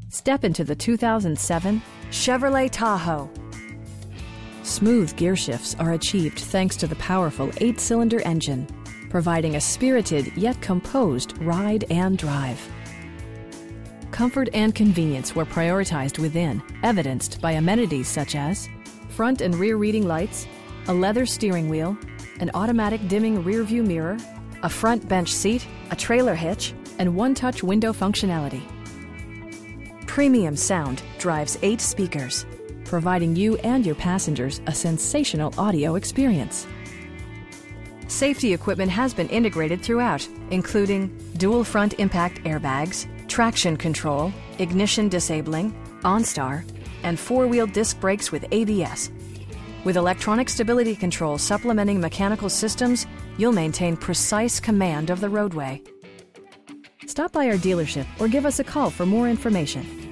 Step into the 2007 Chevrolet Tahoe. Smooth gear shifts are achieved thanks to the powerful 8-cylinder engine, providing a spirited yet composed ride and drive. Comfort and convenience were prioritized within, evidenced by amenities such as front and rear reading lights, a leather steering wheel, an automatic dimming rear-view mirror, a front bench seat, a trailer hitch, and one-touch window functionality. Premium sound drives 8 speakers, providing you and your passengers a sensational audio experience. Safety equipment has been integrated throughout, including dual front impact airbags, traction control, ignition disabling, OnStar, and 4-wheel disc brakes with ABS. With electronic stability control supplementing mechanical systems, you'll maintain precise command of the roadway. Stop by our dealership or give us a call for more information.